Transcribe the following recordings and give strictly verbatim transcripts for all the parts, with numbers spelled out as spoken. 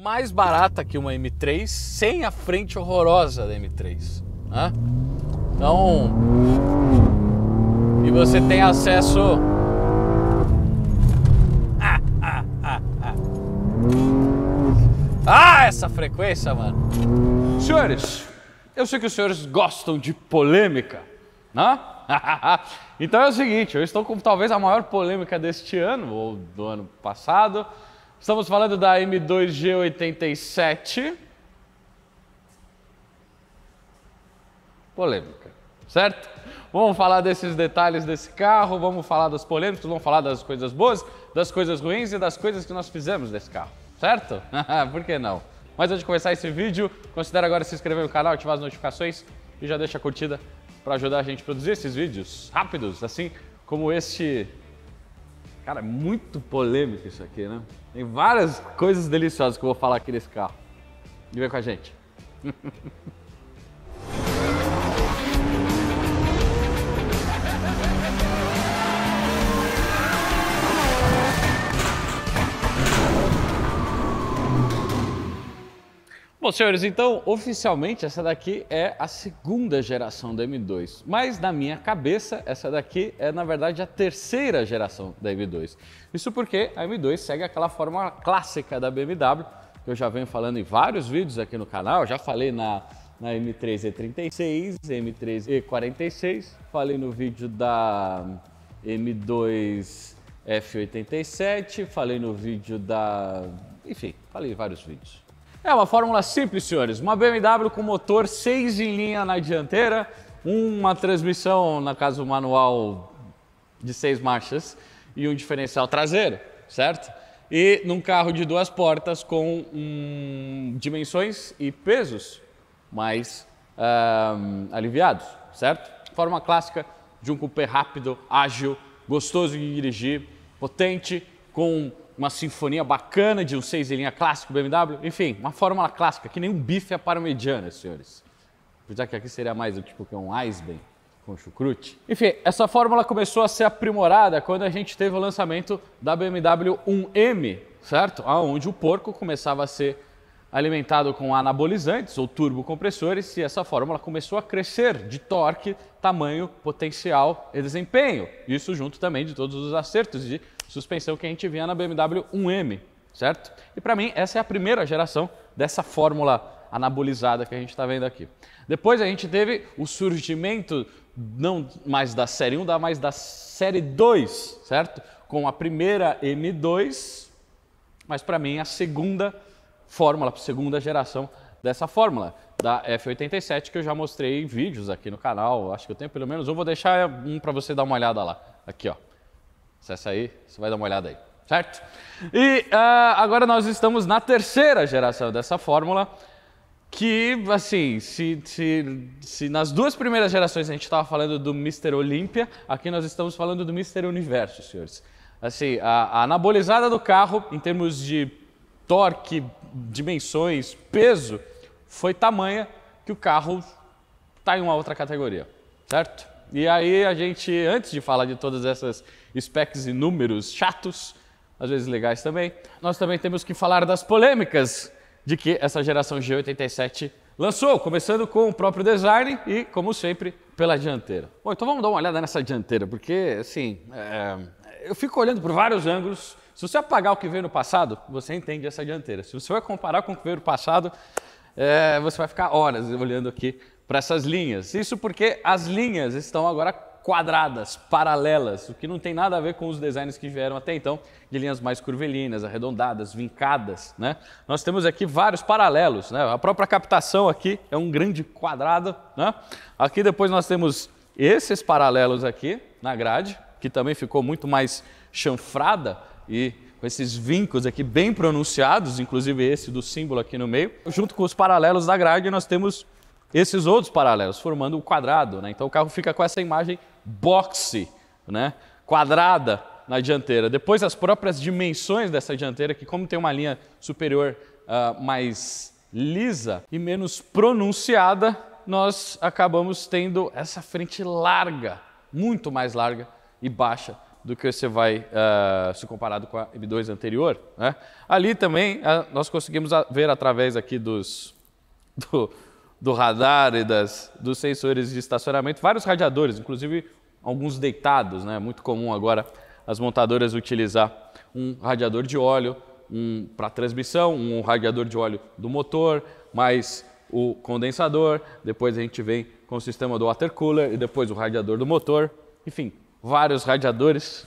mais barata que uma M três, sem a frente horrorosa da M três, né? Então, e você tem acesso ah, ah, ah, ah. ah, essa frequência, mano. Senhores, eu sei que os senhores gostam de polêmica, né? Então é o seguinte, eu estou com talvez a maior polêmica deste ano, ou do ano passado. Estamos falando da M dois G oitenta e sete. Polêmica, certo? Vamos falar desses detalhes desse carro, vamos falar das polêmicas, vamos falar das coisas boas, das coisas ruins e das coisas que nós fizemos desse carro, certo? Por que não? Mas antes de começar esse vídeo, considere agora se inscrever no canal, ativar as notificações e já deixa a curtida para ajudar a gente a produzir esses vídeos rápidos, assim como este. Cara, é muito polêmico isso aqui, né? Tem várias coisas deliciosas que eu vou falar aqui desse carro. E vem com a gente. Bom, senhores, então, oficialmente, essa daqui é a segunda geração da M dois. Mas, na minha cabeça, essa daqui é, na verdade, a terceira geração da M dois. Isso porque a M dois segue aquela fórmula clássica da B M W, que eu já venho falando em vários vídeos aqui no canal. Já falei na, na M três E trinta e seis, M três E quarenta e seis, falei no vídeo da M dois F oitenta e sete, falei no vídeo da... Enfim, falei em vários vídeos. É uma fórmula simples, senhores. Uma B M W com motor seis em linha na dianteira, uma transmissão, no caso manual, de seis marchas e um diferencial traseiro, certo? E num carro de duas portas com hum, dimensões e pesos mais hum, aliviados, certo? Forma clássica de um coupé rápido, ágil, gostoso de dirigir, potente, com uma sinfonia bacana de um seis em linha clássico B M W, enfim, uma fórmula clássica, que nem um bife à parmegiana, senhores. Já que aqui seria mais o tipo que é um Eisbein com chucrute. Enfim, essa fórmula começou a ser aprimorada quando a gente teve o lançamento da B M W um M, certo? Onde o porco começava a ser alimentado com anabolizantes ou turbocompressores e essa fórmula começou a crescer de torque, tamanho, potencial e desempenho. Isso junto também de todos os acertos de suspensão que a gente via na B M W um M, certo? E para mim essa é a primeira geração dessa fórmula anabolizada que a gente está vendo aqui. Depois a gente teve o surgimento não mais da série um, mas da série dois, certo? Com a primeira M dois, mas para mim a segunda fórmula, a segunda geração dessa fórmula, da F oitenta e sete, que eu já mostrei em vídeos aqui no canal. Acho que eu tenho pelo menos um, vou deixar um para você dar uma olhada lá. Aqui, ó. Acessa aí, você vai dar uma olhada aí, certo? E uh, agora nós estamos na terceira geração dessa fórmula, que, assim, se, se, se nas duas primeiras gerações a gente estava falando do mister Olympia, aqui nós estamos falando do mister Universo, senhores. Assim, a, a anabolizada do carro, em termos de torque, dimensões, peso, foi tamanha que o carro está em uma outra categoria, certo? E aí a gente, antes de falar de todas essas specs e números chatos, às vezes legais também, nós também temos que falar das polêmicas de que essa geração G oitenta e sete lançou, começando com o próprio design e, como sempre, pela dianteira. Bom, então vamos dar uma olhada nessa dianteira, porque, assim, é... eu fico olhando por vários ângulos. Se você apagar o que veio no passado, você entende essa dianteira. Se você vai comparar com o que veio no passado, é... você vai ficar horas olhando aqui para essas linhas. Isso porque as linhas estão agora quadradas, paralelas, o que não tem nada a ver com os designs que vieram até então, de linhas mais curvilíneas, arredondadas, vincadas, né? Nós temos aqui vários paralelos, né? A própria captação aqui é um grande quadrado, né? Aqui depois nós temos esses paralelos aqui na grade, que também ficou muito mais chanfrada e com esses vincos aqui bem pronunciados, inclusive esse do símbolo aqui no meio. Junto com os paralelos da grade nós temos esses outros paralelos, formando um quadrado, né? Então o carro fica com essa imagem boxe, né? Quadrada na dianteira. Depois as próprias dimensões dessa dianteira, que como tem uma linha superior uh, mais lisa e menos pronunciada, nós acabamos tendo essa frente larga, muito mais larga e baixa do que você vai uh, se comparado com a M dois anterior, né? Ali também uh, nós conseguimos ver através aqui dos, do, do radar e das, dos sensores de estacionamento vários radiadores, inclusive alguns deitados, né? Muito comum agora as montadoras utilizar um radiador de óleo um, para transmissão, um radiador de óleo do motor, mais o condensador, depois a gente vem com o sistema do water cooler e depois o radiador do motor, enfim, vários radiadores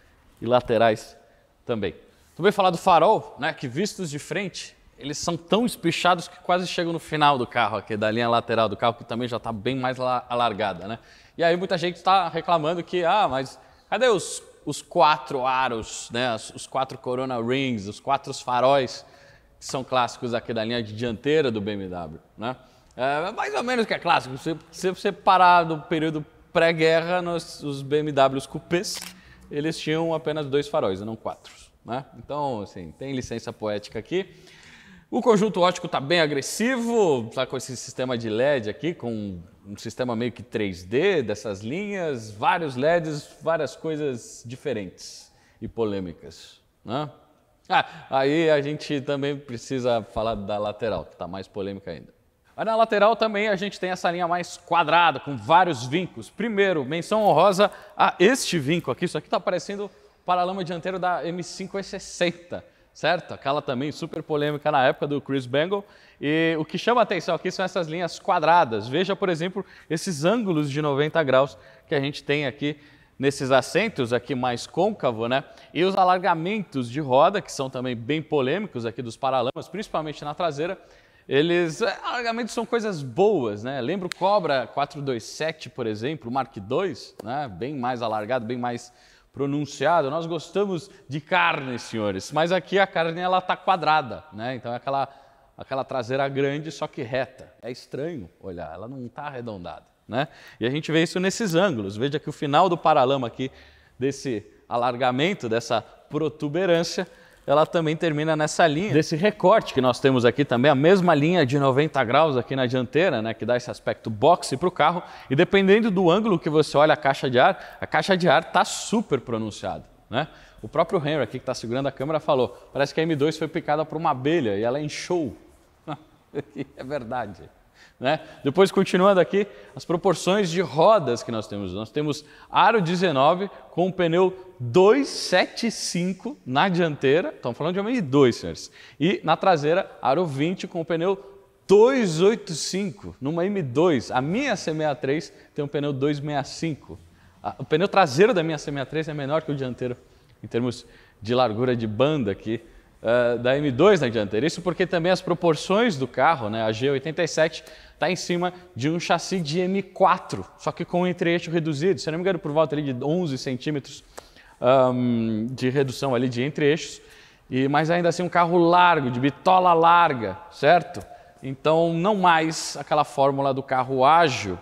e laterais também. Também falar do farol, né, que vistos de frente, eles são tão espichados que quase chegam no final do carro aqui, da linha lateral do carro, que também já está bem mais alargada, né? E aí muita gente está reclamando que, ah, mas cadê os, os quatro aros, né, os, os quatro Corona Rings, os quatro faróis, que são clássicos aqui da linha de dianteira do B M W, né? É mais ou menos que é clássico. Se, se você parar do período pré-guerra, os B M Ws coupés, eles tinham apenas dois faróis, e não quatro, né? Então, assim, tem licença poética aqui. O conjunto óptico está bem agressivo, está com esse sistema de L E D aqui, com um sistema meio que três D dessas linhas, vários L E Ds, várias coisas diferentes e polêmicas, né? Ah, aí a gente também precisa falar da lateral, que está mais polêmica ainda. Mas na lateral também a gente tem essa linha mais quadrada, com vários vincos. Primeiro, menção honrosa a este vinco aqui. Isso aqui está parecendo o paralama dianteiro da M cinco E sessenta, certo? Aquela também super polêmica na época do Chris Bangle. E o que chama a atenção aqui são essas linhas quadradas. Veja, por exemplo, esses ângulos de noventa graus que a gente tem aqui nesses assentos aqui mais côncavo, né? E os alargamentos de roda, que são também bem polêmicos aqui dos paralamas, principalmente na traseira, eles, alargamentos são coisas boas, né? Lembra o Cobra quatrocentos e vinte e sete, por exemplo, o Mark dois, né? Bem mais alargado, bem mais pronunciado. Nós gostamos de carne, senhores, mas aqui a carne ela tá quadrada, né? Então é aquela, aquela traseira grande, só que reta. É estranho olhar, ela não está arredondada, né? E a gente vê isso nesses ângulos. Veja que o final do paralama aqui, desse alargamento, dessa protuberância, ela também termina nessa linha, desse recorte que nós temos aqui também, a mesma linha de noventa graus aqui na dianteira, né, que dá esse aspecto boxe para o carro, e dependendo do ângulo que você olha a caixa de ar, a caixa de ar está super pronunciada, né? O próprio Henry aqui que está segurando a câmera falou, parece que a M dois foi picada por uma abelha e ela inchou. É verdade. Né? Depois, continuando aqui, as proporções de rodas que nós temos. Nós temos aro dezenove com um pneu duzentos e setenta e cinco na dianteira, estamos falando de uma M dois, senhores, e na traseira, aro vinte com o pneu duzentos e oitenta e cinco, numa M dois. A minha C sessenta e três tem um pneu duzentos e sessenta e cinco. O pneu traseiro da minha C sessenta e três é menor que o dianteiro, em termos de largura de banda aqui, Uh, da M dois na dianteira. Isso porque também as proporções do carro, né, a G oitenta e sete, está em cima de um chassi de M quatro, só que com um entre-eixo reduzido, se não me engano, por volta ali de onze centímetros um, de redução ali de entre-eixos, e, mas ainda assim um carro largo, de bitola larga, certo? Então não mais aquela fórmula do carro ágil,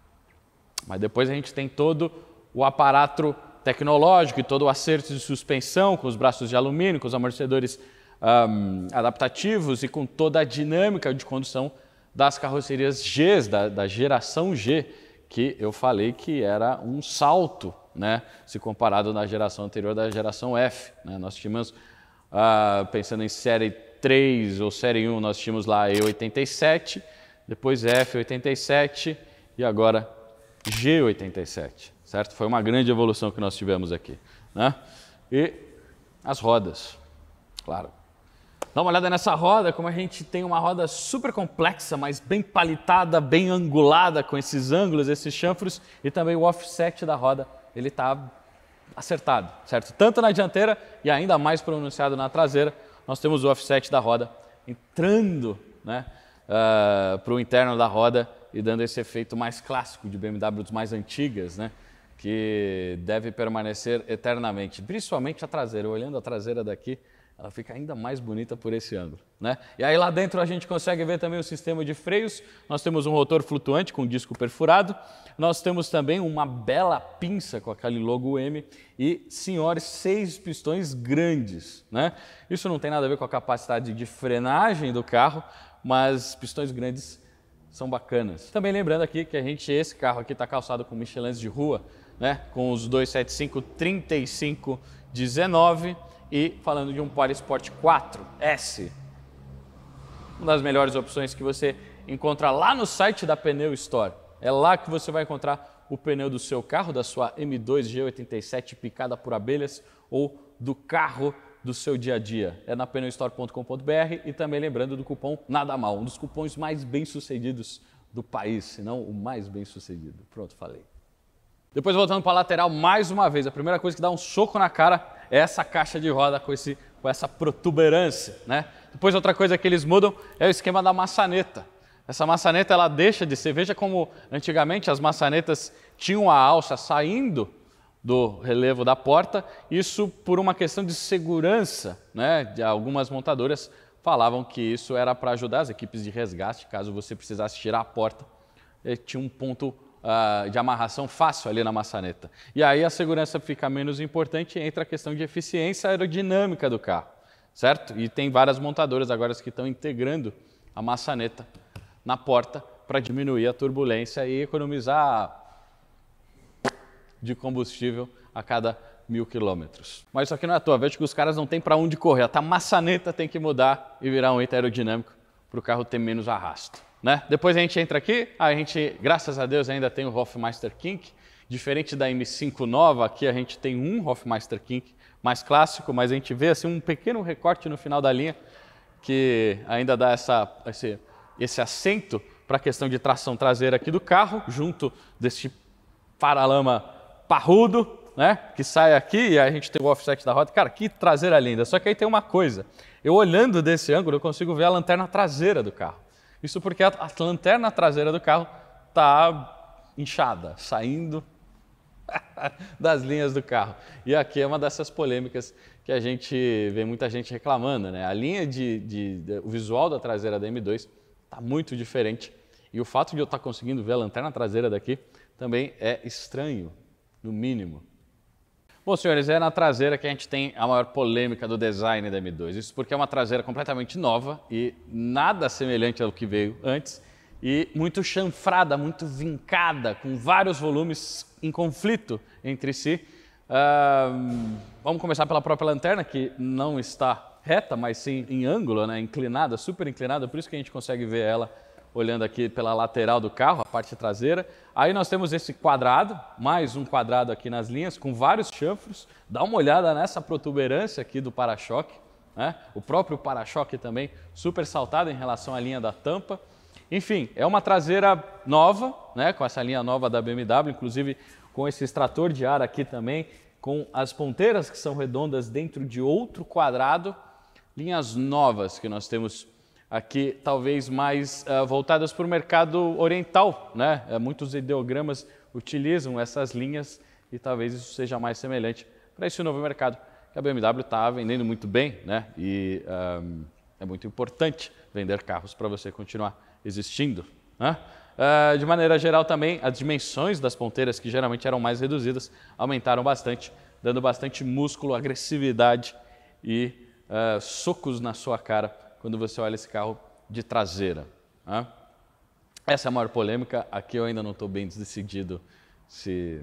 mas depois a gente tem todo o aparato tecnológico e todo o acerto de suspensão com os braços de alumínio, com os amortecedores um, adaptativos e com toda a dinâmica de condução das carrocerias Gs, da, da geração G, que eu falei que era um salto, né, se comparado na geração anterior da geração F, né? Nós tínhamos, uh, pensando em série três ou série um, nós tínhamos lá E oitenta e sete, depois F oitenta e sete e agora G oitenta e sete. Certo? Foi uma grande evolução que nós tivemos aqui, né? E as rodas, claro. Dá uma olhada nessa roda, como a gente tem uma roda super complexa, mas bem palitada, bem angulada, com esses ângulos, esses chanfros, e também o offset da roda, ele está acertado, certo? Tanto na dianteira e ainda mais pronunciado na traseira, nós temos o offset da roda entrando, né, uh, para o interno da roda e dando esse efeito mais clássico de B M Ws mais antigas, né, que deve permanecer eternamente, principalmente a traseira. Olhando a traseira daqui, ela fica ainda mais bonita por esse ângulo, né? E aí lá dentro a gente consegue ver também o sistema de freios. Nós temos um rotor flutuante com disco perfurado, nós temos também uma bela pinça com aquele logo M e, senhores, seis pistões grandes, né? Isso não tem nada a ver com a capacidade de frenagem do carro, mas pistões grandes são bacanas. Também lembrando aqui que a gente, esse carro aqui está calçado com Michelins de rua, né, com os dois setenta e cinco, trinta e cinco, dezenove e falando de um Polisport quatro S. Uma das melhores opções que você encontra lá no site da Pneu Store. É lá que você vai encontrar o pneu do seu carro, da sua M dois G oitenta e sete picada por abelhas ou do carro do seu dia a dia. É na pneu store ponto com ponto br e também lembrando do cupom Nada Mal, um dos cupons mais bem-sucedidos do país, se não o mais bem-sucedido. Pronto, falei. Depois voltando para a lateral mais uma vez, a primeira coisa que dá um soco na cara é essa caixa de roda com, esse, com essa protuberância, né? Depois outra coisa que eles mudam é o esquema da maçaneta. Essa maçaneta ela deixa de ser, veja como antigamente as maçanetas tinham a alça saindo do relevo da porta, isso por uma questão de segurança, né? De algumas montadoras falavam que isso era para ajudar as equipes de resgate, caso você precisasse tirar a porta, tinha um ponto uh, de amarração fácil ali na maçaneta. E aí a segurança fica menos importante e entra a questão de eficiência aerodinâmica do carro, certo? E tem várias montadoras agora que estão integrando a maçaneta na porta para diminuir a turbulência e economizar de combustível a cada mil quilômetros. Mas isso aqui não é à toa, vejo que os caras não têm para onde correr, até a maçaneta tem que mudar e virar um eixo aerodinâmico para o carro ter menos arrasto, né? Depois a gente entra aqui, a gente, graças a Deus, ainda tem o Hofmeister Kink, diferente da M cinco nova, aqui a gente tem um Hofmeister Kink mais clássico, mas a gente vê assim um pequeno recorte no final da linha que ainda dá essa, esse, esse assento para a questão de tração traseira aqui do carro, junto desse paralama parrudo, né, que sai aqui e a gente tem o offset da roda. Cara, que traseira linda. Só que aí tem uma coisa, eu olhando desse ângulo eu consigo ver a lanterna traseira do carro. Isso porque a, a lanterna traseira do carro está inchada, saindo das linhas do carro. E aqui é uma dessas polêmicas que a gente vê muita gente reclamando, né? A linha de, de, de o visual da traseira da M dois está muito diferente e o fato de eu estar conseguindo ver a lanterna traseira daqui também é estranho, no mínimo. Bom, senhores, é na traseira que a gente tem a maior polêmica do design da M dois. Isso porque é uma traseira completamente nova e nada semelhante ao que veio antes e muito chanfrada, muito vincada, com vários volumes em conflito entre si. Uh, vamos começar pela própria lanterna, que não está reta, mas sim em ângulo, né? Inclinada, super inclinada, por isso que a gente consegue ver ela olhando aqui pela lateral do carro, a parte traseira. Aí nós temos esse quadrado, mais um quadrado aqui nas linhas, com vários chanfros. Dá uma olhada nessa protuberância aqui do para-choque, né? O próprio para-choque também super saltado em relação à linha da tampa. Enfim, é uma traseira nova, né? Com essa linha nova da B M W, inclusive com esse extrator de ar aqui também, com as ponteiras que são redondas dentro de outro quadrado. Linhas novas que nós temos aqui, talvez mais uh, voltadas para o mercado oriental, né? Uh, muitos ideogramas utilizam essas linhas e talvez isso seja mais semelhante para esse novo mercado que a B M W está vendendo muito bem, né? E um, é muito importante vender carros para você continuar existindo, né? Uh, de maneira geral também, as dimensões das ponteiras, que geralmente eram mais reduzidas, aumentaram bastante, dando bastante músculo, agressividade e uh, socos na sua cara quando você olha esse carro de traseira, né? Essa é a maior polêmica. Aqui eu ainda não estou bem decidido se,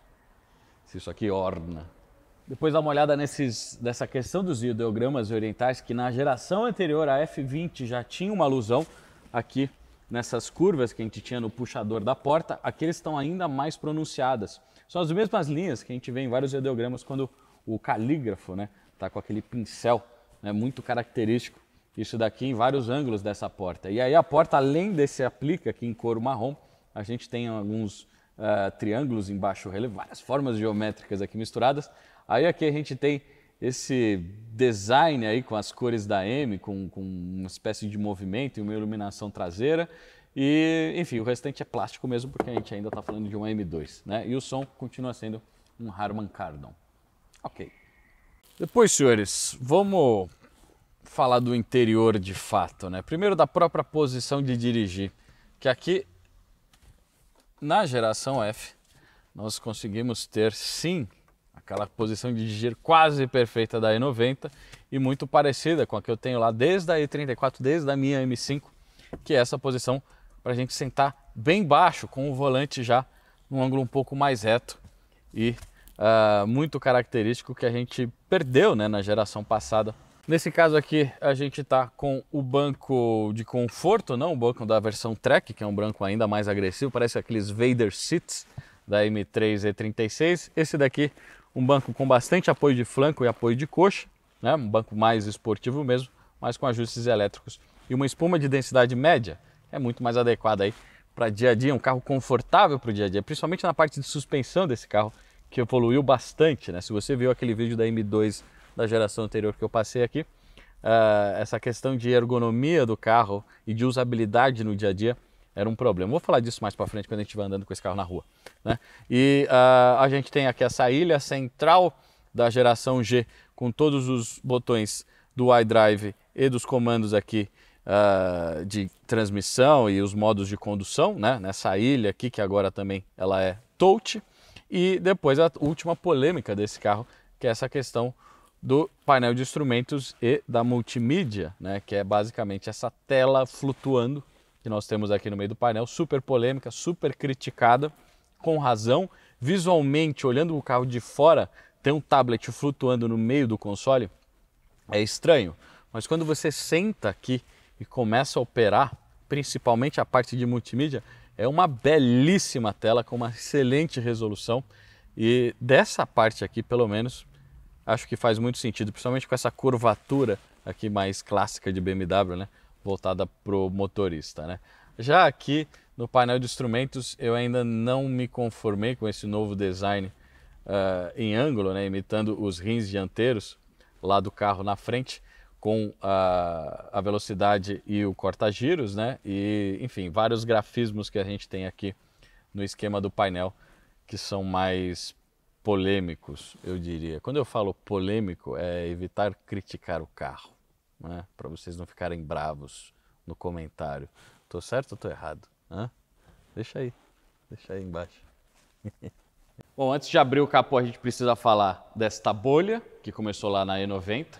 se isso aqui orna. Depois dá uma olhada nesses, nessa questão dos ideogramas orientais, que na geração anterior, a F vinte já tinha uma alusão aqui nessas curvas que a gente tinha no puxador da porta. Aqui eles estão ainda mais pronunciadas. São as mesmas linhas que a gente vê em vários ideogramas quando o calígrafo, né, tá com aquele pincel, né, muito característico. Isso daqui em vários ângulos dessa porta. E aí a porta, além desse aplique aqui em couro marrom, a gente tem alguns uh, triângulos em baixo relevo, várias formas geométricas aqui misturadas. Aí aqui a gente tem esse design aí com as cores da M, com, com uma espécie de movimento e uma iluminação traseira. E, enfim, o restante é plástico mesmo, porque a gente ainda está falando de uma M dois, né? E o som continua sendo um Harman Kardon. Ok. Depois, senhores, vamos falar do interior de fato, né? Primeiro da própria posição de dirigir, que aqui na geração F nós conseguimos ter sim aquela posição de dirigir quase perfeita da E noventa e muito parecida com a que eu tenho lá desde a E trinta e quatro, desde a minha M cinco, que é essa posição para a gente sentar bem baixo, com o volante já num ângulo um pouco mais reto e uh, muito característico que a gente perdeu, né, na geração passada. Nesse caso aqui, a gente está com o banco de conforto, não o banco da versão Trek, que é um banco ainda mais agressivo, parece aqueles Vader Seats da M três E trinta e seis. Esse daqui, um banco com bastante apoio de flanco e apoio de coxa, né? Um banco mais esportivo mesmo, mas com ajustes elétricos. E uma espuma de densidade média, é muito mais adequada aí para dia a dia, um carro confortável para o dia a dia, principalmente na parte de suspensão desse carro, que evoluiu bastante, né? Se você viu aquele vídeo da M dois da geração anterior que eu passei aqui, uh, essa questão de ergonomia do carro e de usabilidade no dia a dia era um problema. Vou falar disso mais para frente quando a gente estiver andando com esse carro na rua, né? E uh, a gente tem aqui essa ilha central da geração G com todos os botões do iDrive e dos comandos aqui uh, de transmissão e os modos de condução, né? Nessa ilha aqui que agora também ela é touch. E depois a última polêmica desse carro, que é essa questão do painel de instrumentos e da multimídia, né, que é basicamente essa tela flutuando que nós temos aqui no meio do painel, super polêmica, super criticada, com razão. Visualmente, olhando o carro de fora, tem um tablet flutuando no meio do console, é estranho, mas quando você senta aqui e começa a operar, principalmente a parte de multimídia, é uma belíssima tela com uma excelente resolução, e dessa parte aqui, pelo menos, acho que faz muito sentido, principalmente com essa curvatura aqui mais clássica de B M W, né? Voltada para o motorista, né? Já aqui no painel de instrumentos eu ainda não me conformei com esse novo design uh, em ângulo, né? Imitando os rins dianteiros lá do carro na frente, com a, a velocidade e o corta-giros, né? E, enfim, vários grafismos que a gente tem aqui no esquema do painel que são mais polêmicos, eu diria. Quando eu falo polêmico, é evitar criticar o carro, né? Para vocês não ficarem bravos no comentário. Tô certo ou tô errado? Hã? Deixa aí, deixa aí embaixo. Bom, antes de abrir o capô, a gente precisa falar desta bolha, que começou lá na E noventa,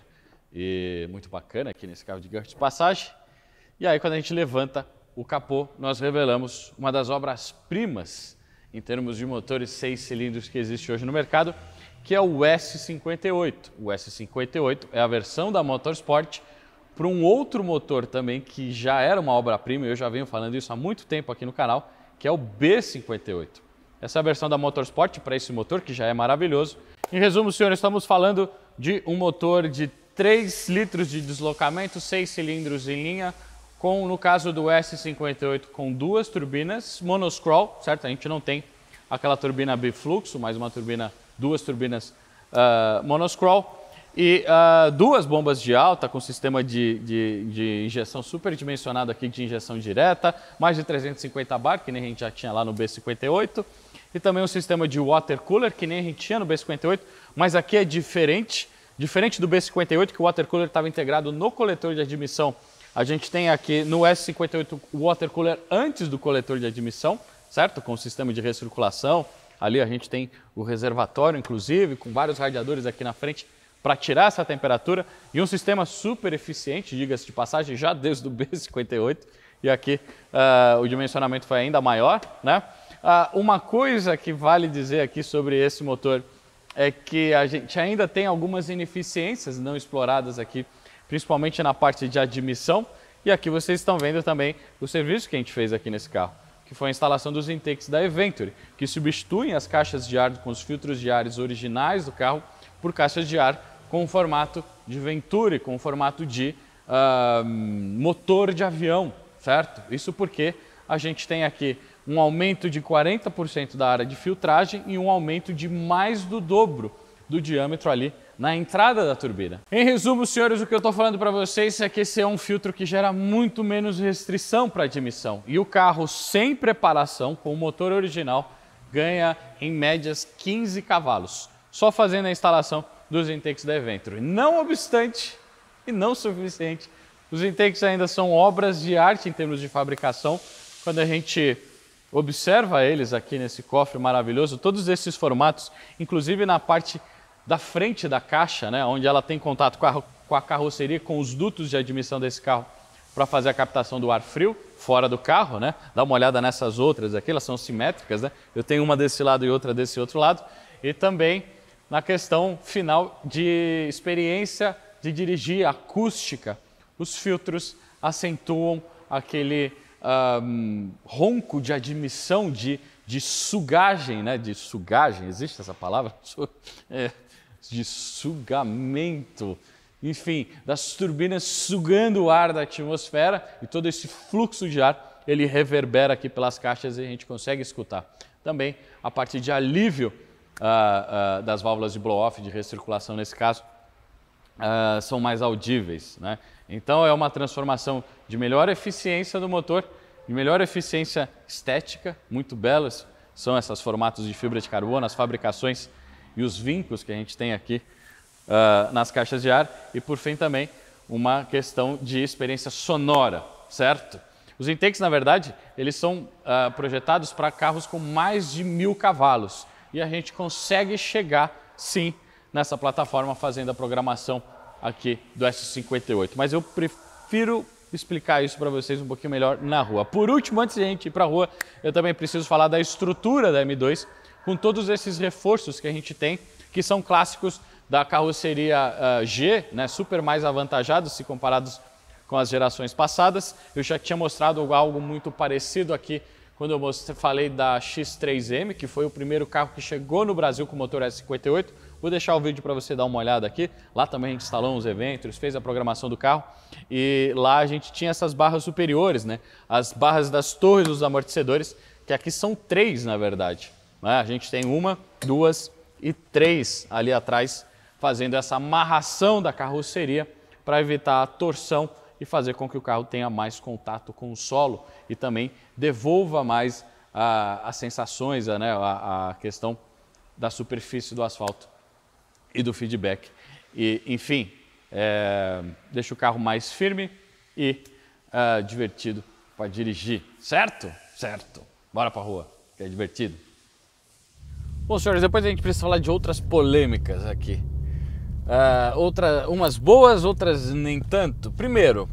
e muito bacana aqui nesse carro de gancho de passagem. E aí, quando a gente levanta o capô, nós revelamos uma das obras-primas em termos de motores seis cilindros que existe hoje no mercado, que é o S cinquenta e oito. O S cinquenta e oito é a versão da Motorsport para um outro motor também que já era uma obra-prima, e eu já venho falando isso há muito tempo aqui no canal, que é o B cinquenta e oito. Essa é a versão da Motorsport para esse motor, que já é maravilhoso. Em resumo, senhores, estamos falando de um motor de três litros de deslocamento, seis cilindros em linha, com, no caso do S cinquenta e oito, com duas turbinas monoscroll, certo? A gente não tem aquela turbina bifluxo, mas uma turbina, duas turbinas uh, monoscroll, e uh, duas bombas de alta com sistema de, de, de injeção superdimensionado aqui de injeção direta, mais de trezentos e cinquenta bar, que nem a gente já tinha lá no B cinquenta e oito, e também um sistema de water cooler, que nem a gente tinha no B cinquenta e oito, mas aqui é diferente, diferente do B cinquenta e oito, que o water cooler estava integrado no coletor de admissão. A gente tem aqui no S cinquenta e oito o water cooler antes do coletor de admissão, certo? Com o sistema de recirculação. Ali a gente tem o reservatório, inclusive, com vários radiadores aqui na frente para tirar essa temperatura. E um sistema super eficiente, diga-se de passagem, já desde o B cinquenta e oito. E aqui uh, o dimensionamento foi ainda maior, né? Uh, uma coisa que vale dizer aqui sobre esse motor é que a gente ainda tem algumas ineficiências não exploradas aqui, principalmente na parte de admissão, e aqui vocês estão vendo também o serviço que a gente fez aqui nesse carro, que foi a instalação dos intakes da Eventury, que substituem as caixas de ar com os filtros de ares originais do carro por caixas de ar com o formato de Venturi, com o formato de uh, motor de avião, certo? Isso porque a gente tem aqui um aumento de quarenta por cento da área de filtragem e um aumento de mais do dobro do diâmetro ali na entrada da turbina. Em resumo, senhores, o que eu estou falando para vocês é que esse é um filtro que gera muito menos restrição para admissão. E o carro sem preparação, com o motor original, ganha em médias quinze cavalos, só fazendo a instalação dos intakes da Eventury. Não obstante, e não suficiente, os intakes ainda são obras de arte em termos de fabricação. Quando a gente observa eles aqui nesse cofre maravilhoso, todos esses formatos, inclusive na parte da frente da caixa, né, onde ela tem contato com a, com a carroceria, com os dutos de admissão desse carro para fazer a captação do ar frio fora do carro, né? Dá uma olhada nessas outras aqui, elas são simétricas, né? Eu tenho uma desse lado e outra desse outro lado. e também na questão final de experiência de dirigir, acústica. Os filtros acentuam aquele um, ronco de admissão, de, de sugagem, né? De sugagem, existe essa palavra? É, de sugamento, enfim, das turbinas sugando o ar da atmosfera, e todo esse fluxo de ar, ele reverbera aqui pelas caixas e a gente consegue escutar. Também a parte de alívio uh, uh, das válvulas de blow-off, de recirculação nesse caso, uh, são mais audíveis, né? Então é uma transformação de melhor eficiência do motor, de melhor eficiência estética, muito belas são esses formatos de fibra de carbono, as fabricações e os vincos que a gente tem aqui uh, nas caixas de ar, e por fim também uma questão de experiência sonora, certo? Os intakes, na verdade, eles são uh, projetados para carros com mais de mil cavalos, e a gente consegue chegar, sim, nessa plataforma fazendo a programação aqui do S cinquenta e oito, mas eu prefiro explicar isso para vocês um pouquinho melhor na rua. Por último, antes de a gente ir para a rua, eu também preciso falar da estrutura da M dois, com todos esses reforços que a gente tem, que são clássicos da carroceria uh, G, né, super mais avantajados se comparados com as gerações passadas. Eu já tinha mostrado algo muito parecido aqui quando eu mostrei, falei da X três M, que foi o primeiro carro que chegou no Brasil com o motor S cinquenta e oito. Vou deixar o vídeo para você dar uma olhada aqui. Lá também a gente instalou uns eventos, fez a programação do carro, e lá a gente tinha essas barras superiores, né? As barras das torres dos amortecedores, que aqui são três, na verdade, né? A gente tem uma, duas e três ali atrás, fazendo essa amarração da carroceria para evitar a torção e fazer com que o carro tenha mais contato com o solo e também devolva mais ah, as sensações, né? a, a questão da superfície do asfalto e do feedback. E, enfim, é, deixa o carro mais firme e uh, divertido para dirigir. Certo? Certo. Bora para a rua, que é divertido. Bom, senhores, depois a gente precisa falar de outras polêmicas aqui. Uh, outra, umas boas, outras nem tanto. Primeiro,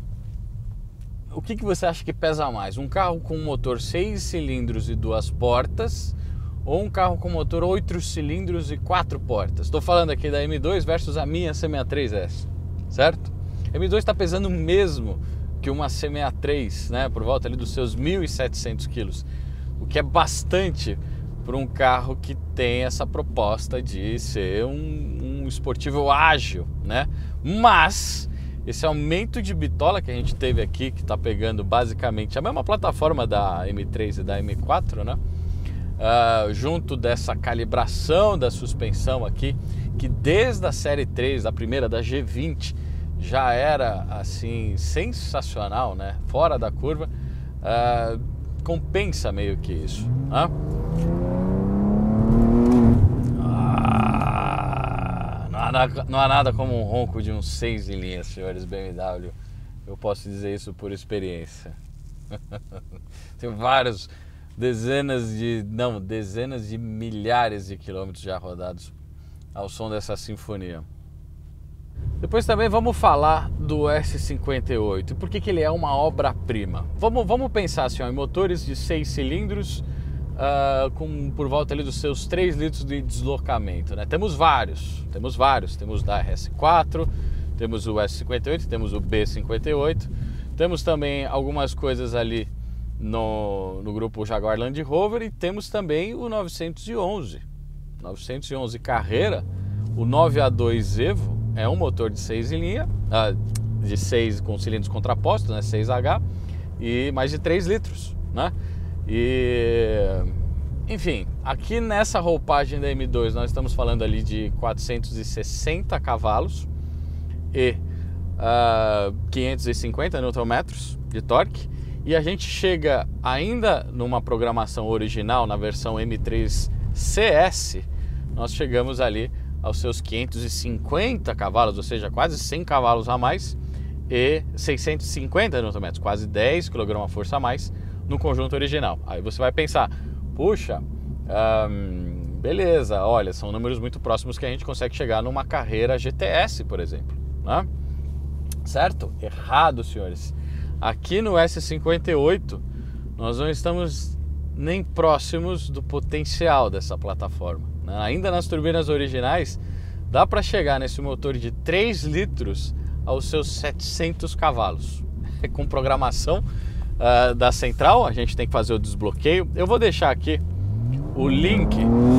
o que, que você acha que pesa mais? Um carro com motor seis cilindros e duas portas, ou um carro com motor oito cilindros e quatro portas? Estou falando aqui da M dois versus a minha C sessenta e três S, certo? A M dois está pesando mesmo que uma C sessenta e três, né, por volta ali dos seus mil e setecentos quilos, o que é bastante para um carro que tem essa proposta de ser um, um esportivo ágil, né? Mas esse aumento de bitola que a gente teve aqui, que está pegando basicamente a mesma plataforma da M três e da M quatro, né? Uh, junto dessa calibração da suspensão aqui, que desde a série três, a primeira da G vinte, já era assim sensacional, né? Fora da curva, uh, compensa meio que isso, né? Ah, não, há nada, não há nada como um ronco de um seis em linha, senhores B M W. Eu posso dizer isso por experiência. Tem vários dezenas de, não, dezenas de milhares de quilômetros já rodados ao som dessa sinfonia. Depois também vamos falar do S cinquenta e oito e por que que ele é uma obra-prima. Vamos, vamos pensar assim, ó, em motores de seis cilindros uh, com por volta ali dos seus três litros de deslocamento, né? Temos vários, temos vários, temos da R S quatro, temos o S cinquenta e oito, temos o B cinquenta e oito, temos também algumas coisas ali No, no grupo Jaguar Land Rover, e temos também o novecentos e onze Carrera. O nove A dois Evo é um motor de seis em linha, ah, de seis com cilindros contrapostos, né, seis H, e mais de três litros, né? E, enfim, aqui nessa roupagem da M dois nós estamos falando ali de quatrocentos e sessenta cavalos e uh, quinhentos e cinquenta newton-metros de torque. E a gente chega ainda numa programação original, na versão M três C S, nós chegamos ali aos seus quinhentos e cinquenta cavalos, ou seja, quase cem cavalos a mais, e seiscentos e cinquenta newton-metros, quase dez quilograma-força a mais no conjunto original. Aí você vai pensar, puxa, hum, beleza, olha, são números muito próximos que a gente consegue chegar numa Carrera G T S, por exemplo, né? Certo? Errado, senhores. Aqui no S cinquenta e oito nós não estamos nem próximos do potencial dessa plataforma, né? Ainda nas turbinas originais, dá para chegar nesse motor de três litros aos seus setecentos cavalos. Com programação uh, da central, a gente tem que fazer o desbloqueio. Eu vou deixar aqui o link.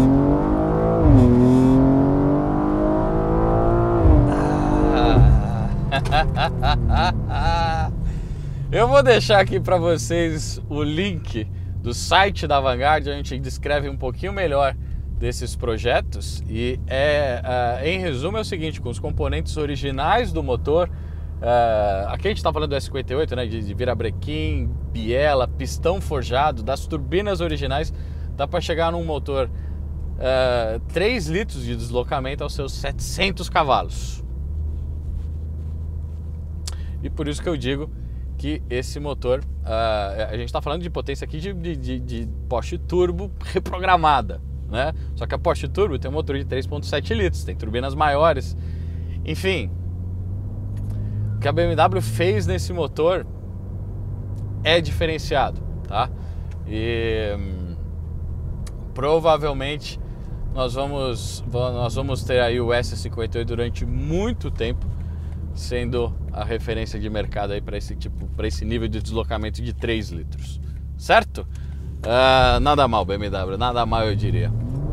Eu vou deixar aqui para vocês o link do site da Vanguard, a gente descreve um pouquinho melhor desses projetos e é, uh, em resumo é o seguinte, com os componentes originais do motor, uh, aqui a gente está falando do S cinquenta e oito, né, de, de virabrequim, biela, pistão forjado, das turbinas originais, dá para chegar num motor uh, três litros de deslocamento aos seus setecentos cavalos. E por isso que eu digo que esse motor, uh, a gente está falando de potência aqui de, de, de, de Porsche Turbo reprogramada, né? Só que a Porsche Turbo tem um motor de três ponto sete litros, tem turbinas maiores. Enfim, o que a B M W fez nesse motor é diferenciado, tá? E hum, provavelmente nós vamos, nós vamos ter aí o S cinquenta e oito durante muito tempo, sendo a referência de mercado aí para esse tipo, para esse nível de deslocamento de três litros, certo? Uh, nada mal, B M W, nada mal eu diria.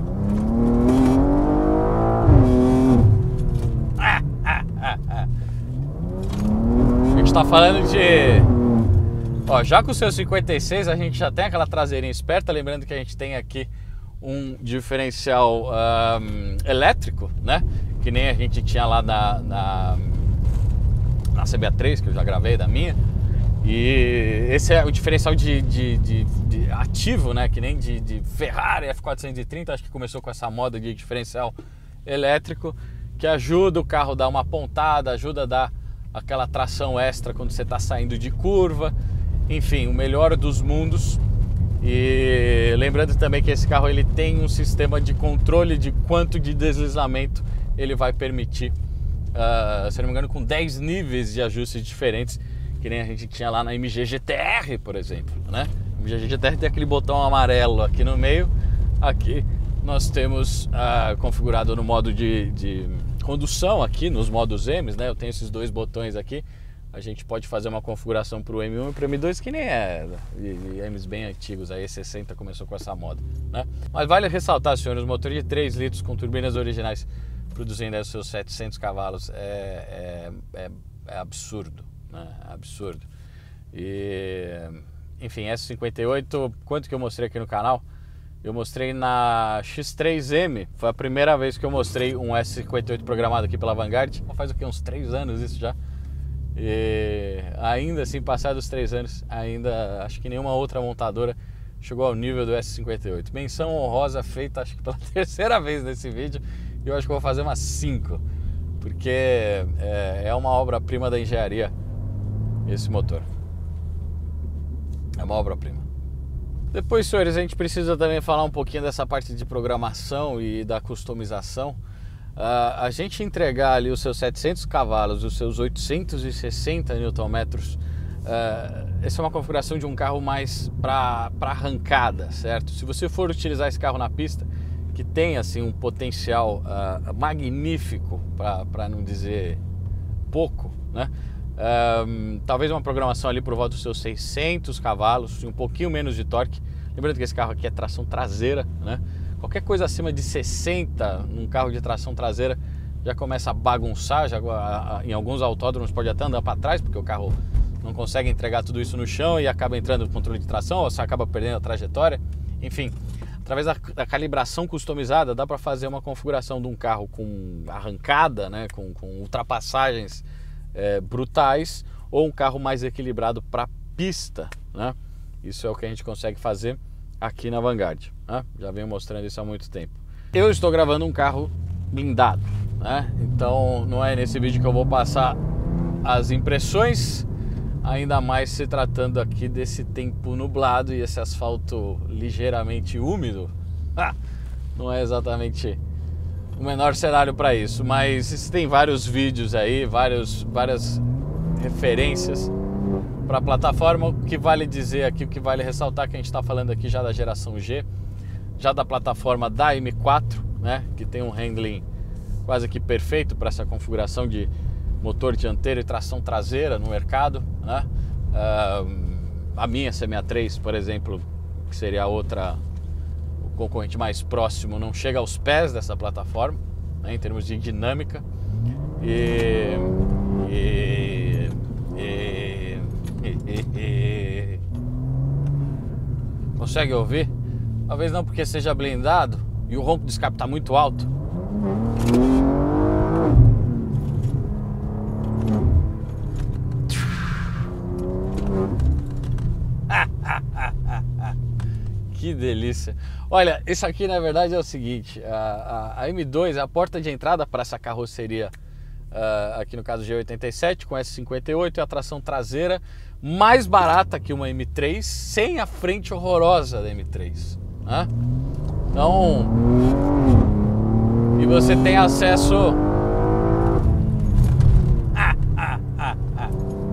A gente está falando de... Ó, já com o seu cinquenta e seis a gente já tem aquela traseirinha esperta, lembrando que a gente tem aqui um diferencial um, elétrico, né? Que nem a gente tinha lá na, na, na C B A três, que eu já gravei da minha. E esse é o diferencial de, de, de, de ativo, né? Que nem de, de Ferrari F quatrocentos e trinta, acho que começou com essa moda de diferencial elétrico, que ajuda o carro a dar uma pontada, ajuda a dar aquela tração extra quando você está saindo de curva. Enfim, o melhor dos mundos. E lembrando também que esse carro ele tem um sistema de controle de quanto de deslizamento ele vai permitir, uh, se não me engano, com dez níveis de ajustes diferentes, que nem a gente tinha lá na M G G T R, por exemplo, né? A M G G T R tem aquele botão amarelo aqui no meio, aqui nós temos uh, configurado no modo de, de condução aqui, nos modos M, né? Eu tenho esses dois botões aqui, a gente pode fazer uma configuração para o M um e para o M dois, que nem é, e, e M's bem antigos, a E sessenta começou com essa moda, né? Mas vale ressaltar, senhores, o motor de três litros com turbinas originais produzindo aí os seus setecentos cavalos é, é, é, é absurdo, né? É absurdo. E, enfim, S cinquenta e oito, quanto que eu mostrei aqui no canal? Eu mostrei na X três M, foi a primeira vez que eu mostrei um S cinquenta e oito programado aqui pela Vanguard, faz o que, uns três anos isso já. E ainda assim, passados três anos, ainda acho que nenhuma outra montadora chegou ao nível do S cinquenta e oito. Menção honrosa feita acho que pela terceira vez nesse vídeo, e eu acho que vou fazer umas cinco, porque é, é uma obra-prima da engenharia esse motor. É uma obra-prima. Depois, senhores, a gente precisa também falar um pouquinho dessa parte de programação e da customização. Uh, a gente entregar ali os seus setecentos cavalos, os seus oitocentos e sessenta newton-metros, uh, essa é uma configuração de um carro mais para arrancada, certo? Se você for utilizar esse carro na pista, que tem assim um potencial uh, magnífico, para não dizer pouco, né? Uh, talvez uma programação ali por volta dos seus seiscentos cavalos e um pouquinho menos de torque. Lembrando que esse carro aqui é tração traseira, né? Qualquer coisa acima de sessenta num carro de tração traseira já começa a bagunçar, já, em alguns autódromos pode até andar para trás, porque o carro não consegue entregar tudo isso no chão e acaba entrando no controle de tração, ou você acaba perdendo a trajetória. Enfim, através da, da calibração customizada dá para fazer uma configuração de um carro com arrancada, né, com, com ultrapassagens é, brutais, ou um carro mais equilibrado para pista, né? Isso é o que a gente consegue fazer aqui na Vanguard, né? Já venho mostrando isso há muito tempo. Eu estou gravando um carro blindado, né? Então não é nesse vídeo que eu vou passar as impressões, ainda mais se tratando aqui desse tempo nublado e esse asfalto ligeiramente úmido. Ah, não é exatamente o menor cenário para isso, mas tem vários vídeos aí, vários, várias referências para a plataforma. O que vale dizer aqui, o que vale ressaltar, que a gente está falando aqui já da geração G, já da plataforma da M quatro, né? Que tem um handling quase que perfeito para essa configuração de motor dianteiro e tração traseira no mercado, né? Uh, a minha C sessenta e três, por exemplo, que seria a outra, o concorrente mais próximo, não chega aos pés dessa plataforma, né, em termos de dinâmica. E, e, e, e, e consegue ouvir? Talvez não porque seja blindado e o ronco do escape está muito alto. Que delícia. Olha, isso aqui na verdade é o seguinte, a, a, a M dois é a porta de entrada para essa carroceria, uh, aqui no caso G oitenta e sete com S cinquenta e oito, e a tração traseira mais barata que uma M três, sem a frente horrorosa da M três, né? Então, e você tem acesso... Ah, ah, ah, ah.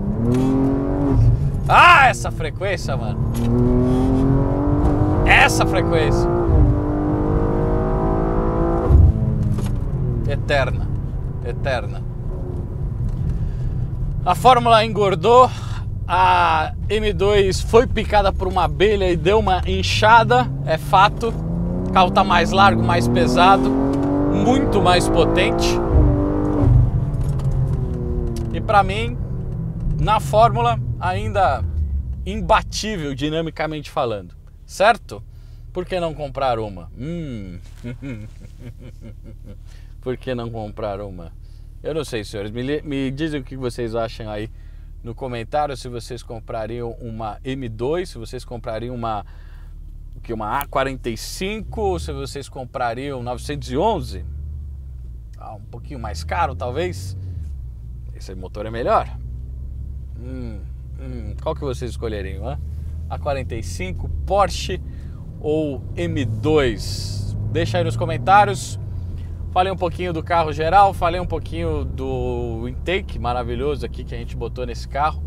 ah essa frequência, mano. Essa frequência eterna, eterna. A Fórmula engordou, a M dois foi picada por uma abelha e deu uma inchada, é fato. O carro tá mais largo, mais pesado, muito mais potente. E para mim, na Fórmula, ainda imbatível dinamicamente falando. Certo? Por que não comprar uma? Hum. Por que não comprar uma? Eu não sei, senhores. Me, me dizem o que vocês acham aí no comentário. Se vocês comprariam uma M dois, se vocês comprariam uma, que, uma A quarenta e cinco, se vocês comprariam novecentos e onze. Ah, um pouquinho mais caro, talvez. Esse motor é melhor. Hum, hum. Qual que vocês escolheriam, hein? A quarenta e cinco, Porsche ou M dois? Deixa aí nos comentários. Falei um pouquinho do carro geral, falei um pouquinho do intake maravilhoso aqui que a gente botou nesse carro.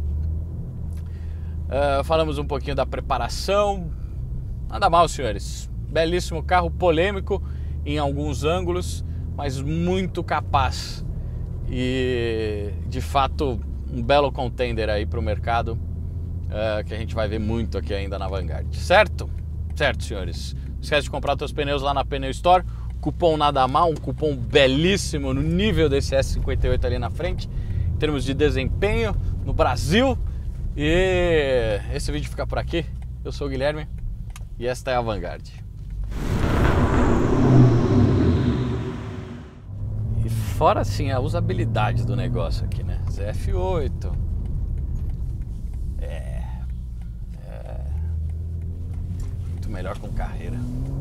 Uh, falamos um pouquinho da preparação. Nada mal, senhores. Belíssimo carro, polêmico em alguns ângulos, mas muito capaz. E, de fato, um belo contender aí para o mercado. Uh, que a gente vai ver muito aqui ainda na Vanguard, certo? Certo, senhores. Não esquece de comprar seus pneus lá na Pneu Store. Cupom nada mal, um cupom belíssimo no nível desse S cinquenta e oito ali na frente, em termos de desempenho no Brasil. E esse vídeo fica por aqui. Eu sou o Guilherme e esta é a Vanguard. E fora assim a usabilidade do negócio aqui, né? Z F oito. Melhor com carreira.